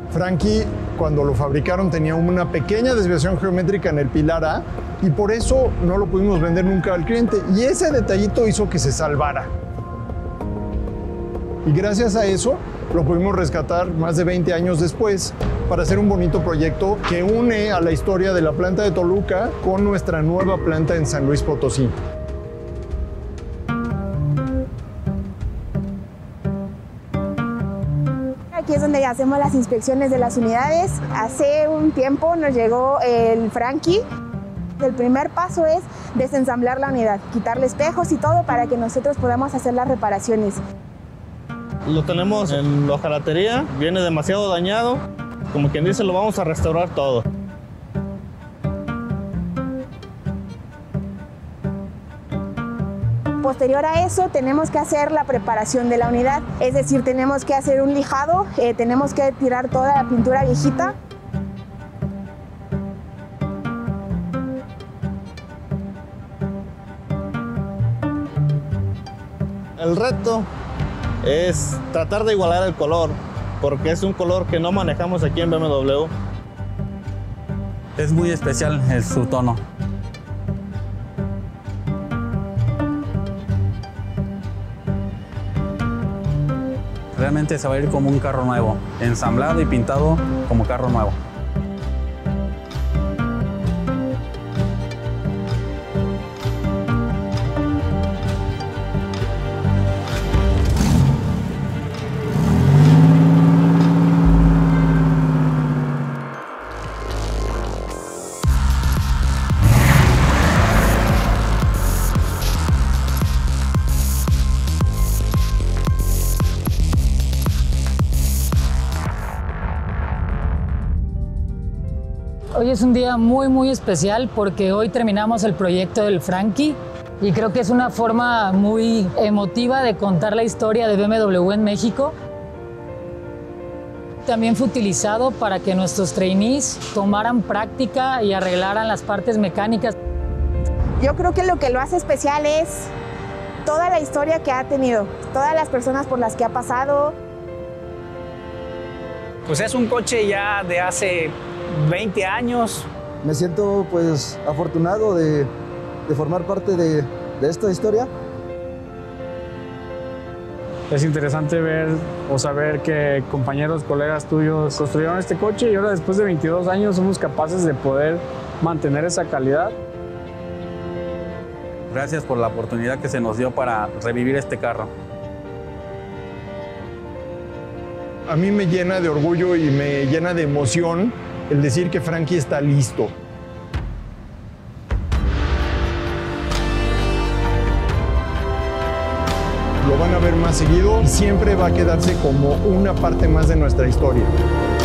Frankie, cuando lo fabricaron, tenía una pequeña desviación geométrica en el pilar A y por eso no lo pudimos vender nunca al cliente. Y ese detallito hizo que se salvara. Y gracias a eso lo pudimos rescatar más de 20 años después para hacer un bonito proyecto que une a la historia de la planta de Toluca con nuestra nueva planta en San Luis Potosí. Aquí es donde hacemos las inspecciones de las unidades. Hace un tiempo nos llegó el Frankie. El primer paso es desensamblar la unidad, quitarle espejos y todo para que nosotros podamos hacer las reparaciones. Lo tenemos en la hojalatería, viene demasiado dañado. Como quien dice, lo vamos a restaurar todo. Posterior a eso, tenemos que hacer la preparación de la unidad, es decir, tenemos que hacer un lijado, tenemos que tirar toda la pintura viejita. El reto es tratar de igualar el color, porque es un color que no manejamos aquí en BMW. Es muy especial su tono. Realmente se va a ir como un carro nuevo, ensamblado y pintado como carro nuevo. Hoy es un día muy especial porque hoy terminamos el proyecto del Frankie y creo que es una forma muy emotiva de contar la historia de BMW en México. También fue utilizado para que nuestros trainees tomaran práctica y arreglaran las partes mecánicas. Yo creo que lo que lo hace especial es toda la historia que ha tenido, todas las personas por las que ha pasado. Pues es un coche ya de hace 20 años. Me siento pues afortunado de formar parte de esta historia. Es interesante ver o saber que compañeros, colegas tuyos construyeron este coche y ahora después de 22 años somos capaces de poder mantener esa calidad. Gracias por la oportunidad que se nos dio para revivir este carro. A mí me llena de orgullo y me llena de emoción el decir que Frankie está listo. Lo van a ver más seguido y siempre va a quedarse como una parte más de nuestra historia.